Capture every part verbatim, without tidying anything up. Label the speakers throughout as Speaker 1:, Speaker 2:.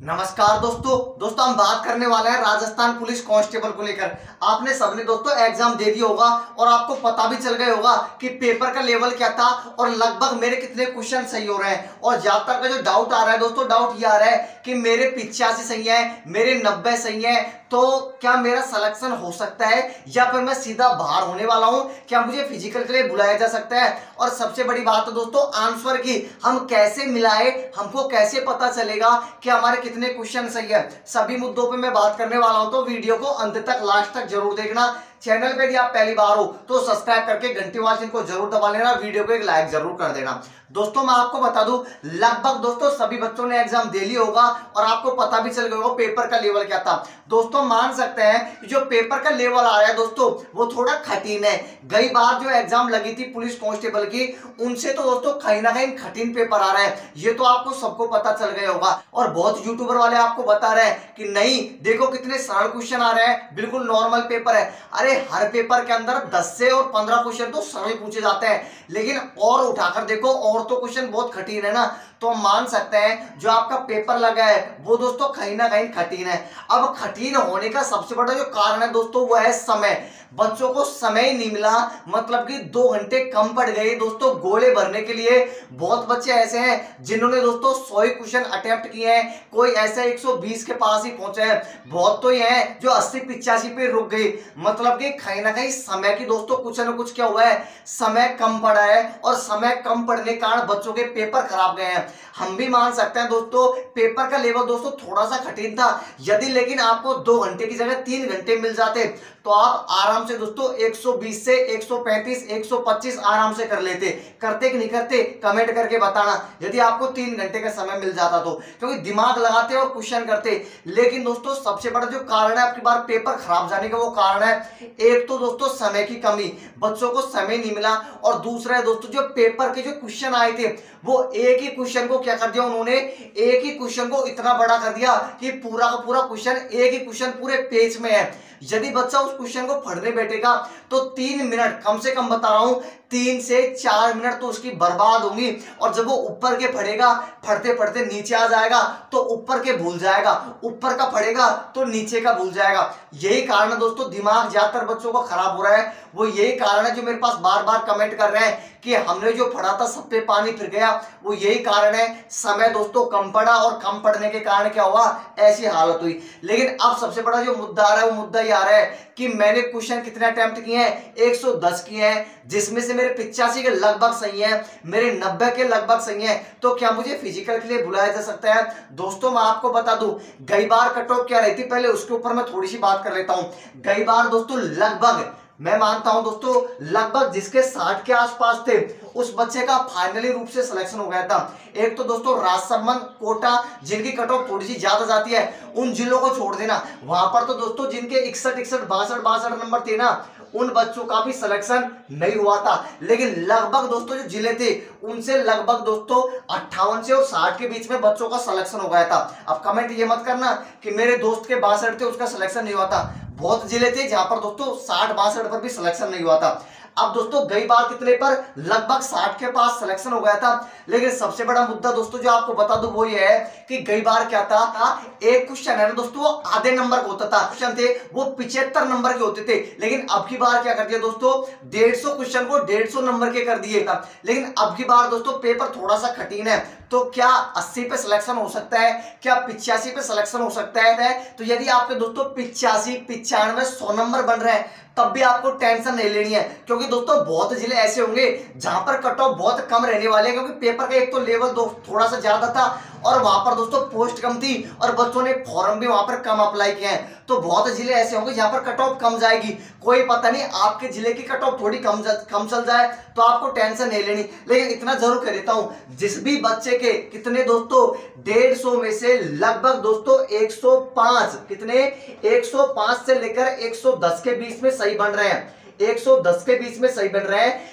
Speaker 1: नमस्कार दोस्तों दोस्तों हम बात करने वाले हैं राजस्थान पुलिस कांस्टेबल को लेकर। आपने सबने दोस्तों एग्जाम दे दिया होगा और आपको पता भी चल गया होगा कि पेपर का लेवल क्या था और लगभग मेरे कितने क्वेश्चन सही हो रहे हैं। और ज्यादातर का जो डाउट आ रहा है दोस्तों, डाउट ये आ रहा है कि मेरे पिचासी सही है, मेरे नब्बे सही है, तो क्या मेरा सिलेक्शन हो सकता है या फिर मैं सीधा बाहर होने वाला हूं, क्या मुझे फिजिकल के लिए बुलाया जा सकता है। और सबसे बड़ी बात है दोस्तों आंसर की, हम कैसे मिलाए, हमको कैसे पता चलेगा कि हमारे कितने क्वेश्चन सही है। सभी मुद्दों पे मैं बात करने वाला हूं, तो वीडियो को अंत तक लास्ट तक जरूर देखना। चैनल पे यदि आप पहली बार हो तो सब्सक्राइब करके घंटी वाला चिन्ह को जरूर दबा लेना, वीडियो को एक लाइक जरूर कर देना। दोस्तों मैं आपको बता दूं, लगभग दोस्तों सभी बच्चों ने एग्जाम दे लिया होगा और आपको पता भी चल गया होगा पेपर का लेवल क्या था। दोस्तों मान सकते हैं कि जो पेपर का लेवल आ रहा है दोस्तों वो थोड़ा कठिन है। कई बार जो एग्जाम लगी थी पुलिस कांस्टेबल की, उनसे तो दोस्तों कहीं ना कहीं कठिन पेपर आ रहा है, ये तो आपको सबको पता चल गया होगा। और बहुत यूट्यूबर वाले आपको बता रहे हैं कि नहीं देखो कितने सरल क्वेश्चन आ रहे हैं, बिल्कुल नॉर्मल पेपर है। अरे हर पेपर के अंदर दस से और पंद्रह क्वेश्चन तो सरल पूछे जाते हैं, लेकिन और उठाकर देखो और तो क्वेश्चन बहुत कठिन है ना। तो हम मान सकते हैं जो आपका पेपर लगा है वो दोस्तों कहीं ना कहीं कठिन है। अब कठिन होने का सबसे बड़ा जो कारण है दोस्तों वो है समय। बच्चों को समय नहीं मिला, मतलब कि दो घंटे कम पड़ गए दोस्तों गोले भरने के लिए। बहुत बच्चे ऐसे हैं जिन्होंने दोस्तों सौ क्वेश्चन अटेम्प्ट किए हैं, कोई ऐसे एक सौ बीस के पास ही पहुंचे हैं, बहुत तो ये हैं जो अस्सी पिचासी पे रुक गए। मतलब कि कहीं ना कहीं समय की दोस्तों कुछ ना कुछ क्या हुआ है, समय कम पड़ा है और समय कम पड़ने के कारण बच्चों के पेपर खराब गए हैं। हम भी मान सकते हैं दोस्तों पेपर का लेवल दोस्तों थोड़ा सा कठिन था। यदि लेकिन आपको दो घंटे की जगह तीन घंटे मिल जाते तो आप आराम से दोस्तों एक सौ बीस से एक सौ पैंतीस एक सौ पच्चीस आराम से कर लेते। करते कि नहीं करते कमेंट करके बताना यदि आपको तीन घंटे का समय मिल जाता तो, क्योंकि दिमाग लगाते और क्वेश्चन करते। लेकिन दोस्तों सबसे बड़ा जो कारण है आपकी बार पेपर खराब जाने का वो कारण है, एक तो दोस्तों समय की कमी, बच्चों को समय नहीं मिला, और दूसरा है दोस्तों जो पेपर के जो क्वेश्चन आए थे वो एक ही क्वेश्चन को क्या कर दिया उन्होंने, एक ही क्वेश्चन को इतना बड़ा कर दिया कि पूरा का पूरा क्वेश्चन एक ही क्वेश्चन पूरे पेज में है। यदि बच्चा उस क्वेश्चन को पढ़ने बैठेगा तो तीन मिनट कम से कम बता रहा हूं, तीन से चार मिनट तो उसकी बर्बाद होंगी। और जब वो ऊपर के पढ़ेगा, पढ़ते पढ़ते नीचे आ जाएगा तो ऊपर के भूल जाएगा, ऊपर का पढ़ेगा तो नीचे का भूल जाएगा। यही कारण है दोस्तों दिमाग ज्यादातर बच्चों को खराब हो रहा है। वो यही कारण है जो मेरे पास बार बार कमेंट कर रहे हैं कि हमने जो पढ़ा था सब पे पानी फिर गया। वो यही कारण है, समय दोस्तों कम पड़ा और कम पढ़ने के कारण क्या हुआ, ऐसी हालत हुई। लेकिन अब सबसे बड़ा जो मुद्दा आ रहा है वो मुद्दा ये आ रहा है कि मैंने क्वेश्चन कितने अटेम्प्ट किए हैं, एक सौ दस किए हैं, जिसमें से मेरे पिचासी के लगभग सही है, मेरे नब्बे के लगभग सही है। तो क्या मुझे फिजिकल के लिए बुलाया जा सकता है। दोस्तों मैं आपको बता दूं कई बार कट ऑफ क्या रहती, पहले उसके ऊपर मैं थोड़ी सी बात कर लेता हूं। कई बार दोस्तों लगभग मैं मानता हूं दोस्तों लगभग जिसके साठ के आसपास थे उस बच्चे का फाइनली रूप से सिलेक्शन हो गया था। एक तो दोस्तों राजसमंद कोटा जिनकी कट ऑफ थोड़ी सी ज्यादा जाती है उन जिलों को छोड़ देना, वहां पर तो दोस्तों जिनके इकसठ इकसठ बासठ बासठ नंबर थे ना उन बच्चों का भी सिलेक्शन नहीं हुआ था। लेकिन लगभग दोस्तों जो जिले थे उनसे लगभग दोस्तों अट्ठावन से और साठ के बीच में बच्चों का सिलेक्शन हो गया था। अब कमेंट ये मत करना कि मेरे दोस्त के बासठ थे उसका सिलेक्शन नहीं हुआ था, बहुत जिले थे जहां पर दोस्तों साठ बासठ पर भी सिलेक्शन नहीं हुआ था। अब दोस्तों गई बार कितने पर, लगभग साठ के पास सिलेक्शन हो गया था। लेकिन सबसे बड़ा मुद्दा दोस्तों जो आपको बता दूं वो ये है कि गई बार क्या था, एक क्वेश्चन है ना दोस्तों वो आधे नंबर का होता था, क्वेश्चन थे वो पिछहत्तर नंबर के होते थे। लेकिन अब की बार क्या कर दिया दोस्तों, डेढ़ सौ क्वेश्चन को डेढ़ सौ नंबर के कर दिए था। लेकिन अब की बार दोस्तों पेपर थोड़ा सा कठिन है, तो क्या अस्सी पे सिलेक्शन हो सकता है, क्या पिचासी पे सिलेक्शन हो सकता है। तो यदि आपके दोस्तों पिचासी पिचानवे सौ नंबर बन रहे हैं तब भी आपको टेंशन नहीं लेनी है, क्योंकि दोस्तों बहुत जिले ऐसे होंगे जहां पर कट ऑफ बहुत कम रहने वाले हैं, क्योंकि पेपर का एक तो लेवल दो थोड़ा सा ज्यादा था और वहां पर दोस्तों पोस्ट कम थी और बच्चों ने फॉर्म भी वहां पर कम अप्लाई किए हैं। तो बहुत जिले ऐसे होंगे जहां पर कट ऑफ कम जाएगी, कोई पता नहीं आपके जिले की कट ऑफ थोड़ी कम कम चल जाए तो आपको टेंशन नहीं लेनी। लेकिन इतना जरूर कह देता हूं जिस भी बच्चे के कितने दोस्तों डेढ़ सौ में से लगभग दोस्तों एक सौ पांच कितने एक सौ पांच से लेकर एक सौ दस के बीच में सही बन रहे हैं, एक सौ दस के बीच में सही बन रहे हैं।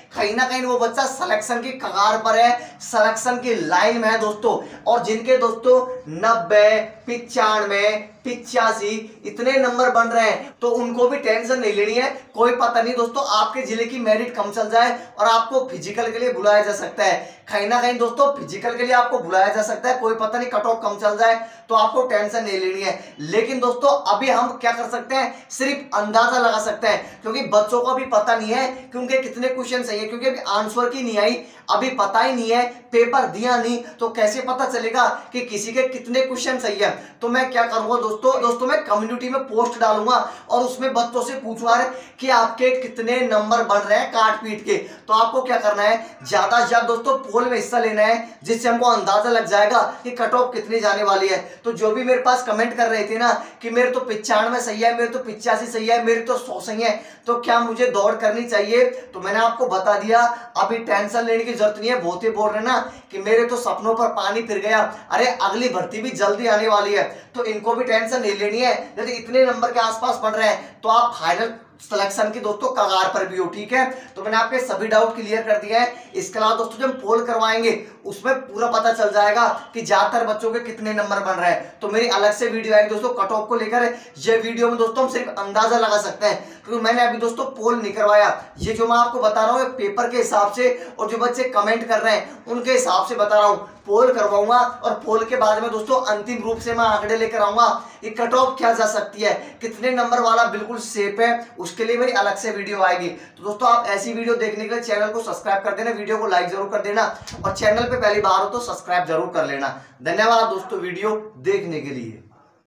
Speaker 1: कहीं ना कहीं वो बच्चा सिलेक्शन की कगार पर है, सिलेक्शन की लाइन में है दोस्तों। और जिनके दोस्तों नब्बे, पिचानवे, पिचासी इतने नंबर बन रहे हैं तो उनको भी टेंशन नहीं लेनी है। कोई पता नहीं दोस्तों, आपके जिले की मेरिट कम चल जाए और आपको फिजिकल के लिए बुलाया जा सकता है। कहीं ना कहीं दोस्तों फिजिकल के लिए आपको बुलाया जा सकता है, कोई पता नहीं कट ऑफ कम चल जाए तो आपको टेंशन नहीं लेनी है। लेकिन दोस्तों अभी हम क्या कर सकते हैं, सिर्फ अंदाजा लगा सकते हैं, क्योंकि बच्चों को भी पता नहीं है कि उनके कितने क्वेश्चन सही है, क्योंकि अभी आंसर की नहीं आई, अभी पता ही नहीं है, पेपर दिया नहीं, तो कैसे पता चलेगा कि किसी के कितने क्वेश्चन सही है। तो मैं क्या करूंगा दोस्तों दोस्तों मैं कम्युनिटी में पोस्ट डालूंगा और उसमें बच्चों से पूछूंगा कि आपके कितने नंबर बन रहे हैं काट पीट के। तो आपको क्या करना है, ज्यादा से ज्यादा दोस्तों पोल में हिस्सा लेना है, जिससे हमको अंदाजा लग जाएगा कि कट ऑफ कितनी जाने वाली है। तो जो भी मेरे पास कमेंट कर रहे थे ना कि मेरे तो पिचानवे सही है, मेरे तो पिचासी सही है, मेरे तो सौ सही है, तो क्या मुझे दौड़ करनी चाहिए, तो मैंने आपको बता दिया। अभी टेंशन लेने की जरूरत नहीं है। बहुत ही बोल रहे ना कि मेरे तो सपनों पर पानी फिर गया, अरे अगली भर्ती भी जल्दी आने वाली है, तो इनको भी टेंशन नहीं लेनी है। यदि इतने नंबर के आसपास बढ़ रहे हैं तो आप फाइनल सिलेक्शन की दोस्तों कगार पर भी हो, ठीक है। तो मैंने आपके सभी डाउट क्लियर कर दिया है। इसके अलावा दोस्तों जब पोल करवाएंगे उसमें पूरा पता चल जाएगा कि ज्यादातर बच्चों के कितने नंबर बन रहे हैं। तो मेरी अलग से वीडियो आएगी दोस्तों कट ऑफ को लेकर। ये वीडियो में दोस्तों हम सिर्फ अंदाजा लगा सकते हैं, क्योंकि मैंने अभी दोस्तों पोल नहीं करवाया। ये जो मैं आपको बता रहा हूँ पेपर के हिसाब से और जो बच्चे कमेंट कर रहे हैं उनके हिसाब से बता रहा हूँ। पोल करवाऊंगा और पोल के बाद में दोस्तों अंतिम रूप से मैं आंकड़े लेकर आऊंगा कि कट ऑफ क्या जा सकती है, कितने नंबर वाला बिल्कुल सेफ है, उसके लिए मेरी अलग से वीडियो आएगी। तो दोस्तों आप ऐसी वीडियो देखने के लिए चैनल को सब्सक्राइब कर देना, वीडियो को लाइक जरूर कर देना और चैनल पे पहली बार हो तो सब्सक्राइब जरूर कर लेना। धन्यवाद दोस्तों वीडियो देखने के लिए।